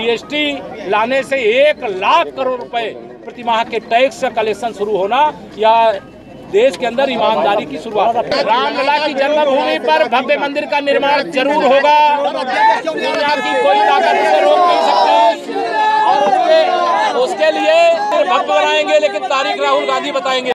GST लाने से 1 लाख करोड़ रुपए प्रतिमाह के टैक्स का कलेक्शन शुरू होना या देश के अंदर ईमानदारी की शुरुआत। रामलला की जन्मभूमि पर भव्य मंदिर का निर्माण जरूर होगा। दुनिया की कोई ताकत उसे रोक नहीं सकती और उसके लिए भव्य बनाएंगे, लेकिन तारीख राहुल गांधी बताएंगे।